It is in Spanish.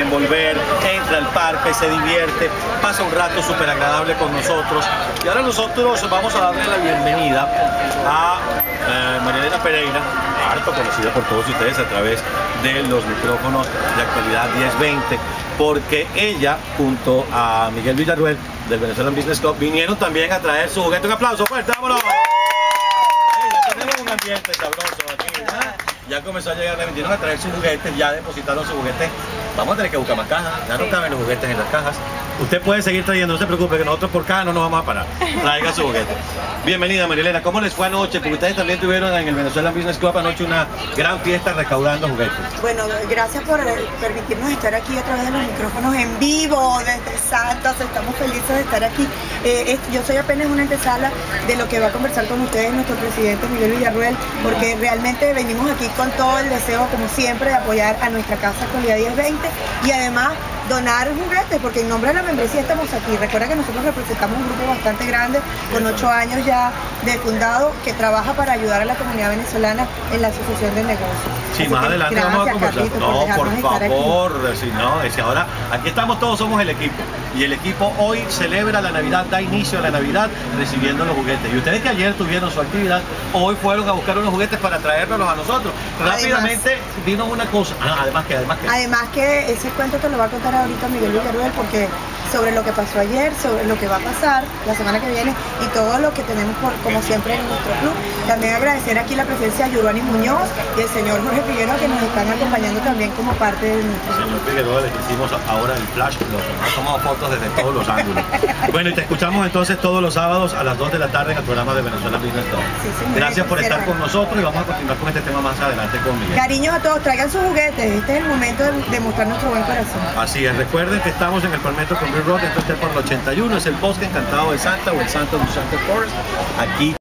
desenvolver, entra al parque, se divierte, pasa un rato súper agradable con nosotros. Y ahora nosotros vamos a darle la bienvenida a María Elena Pereira, harto conocida por todos ustedes a través de los micrófonos de Actualidad 1020, porque ella junto a Miguel Villarruel del Venezuelan Business Club vinieron también a traer su juguete. Un aplauso fuerte, vámonos. Ya tenemos un ambiente sabroso aquí, ¿verdad? Ya comenzó a llegar, vinieron a traer sus juguetes, ya depositaron sus juguetes. Vamos a tener que buscar más cajas, ya no caben los juguetes en las cajas. Usted puede seguir trayendo, no se preocupe, que nosotros por caja no nos vamos a parar. Traiga su juguete. Bienvenida, María Elena. ¿Cómo les fue anoche? Porque ustedes también tuvieron en el Venezuelan Business Club anoche una gran fiesta recaudando juguetes. Bueno, gracias por permitirnos estar aquí a través de los micrófonos en vivo desde Santos. Estamos felices de estar aquí. Yo soy apenas una antesala de lo que va a conversar con ustedes nuestro presidente Miguel Villarruel, porque realmente venimos aquí con todo el deseo, como siempre, de apoyar a nuestra casa Actualidad 1020 y además donar juguetes, porque en nombre de la membresía estamos aquí. Recuerda que nosotros representamos un grupo bastante grande, con 8 años ya de fundado, que trabaja para ayudar a la comunidad venezolana en la asociación de negocios. Sí, más adelante vamos a conversar. No, por favor, si no, es que ahora aquí estamos todos, somos el equipo. Y el equipo hoy celebra la Navidad, da inicio a la Navidad recibiendo los juguetes. Y ustedes que ayer tuvieron su actividad, hoy fueron a buscar unos juguetes para traérnoslos a nosotros. Rápidamente vino una cosa, además que ese cuento te lo va a contar ahorita Miguel Villarruel, porque sobre lo que pasó ayer, sobre lo que va a pasar la semana que viene y todo lo que tenemos como siempre en nuestro club. También agradecer aquí la presencia de Yurani Muñoz y el señor Jorge Figueroa, que nos están acompañando también como parte de nuestro club. Señor Figueroa, le hicimos ahora el flash, nos tomamos fotos desde todos los ángulos. Bueno, y te escuchamos entonces todos los sábados a las 2 de la tarde en el programa de Venezuela Business Club. Sí, gracias por estar con nosotros y vamos a continuar con este tema más adelante con Miguel. Cariños a todos, traigan sus juguetes, este es el momento de mostrar nuestro buen corazón. Así es, recuerden que estamos en el Palmetto con Bill Rock, esto está por el 81, es el Bosque Encantado de Santa o el Santo de Santa Forest, aquí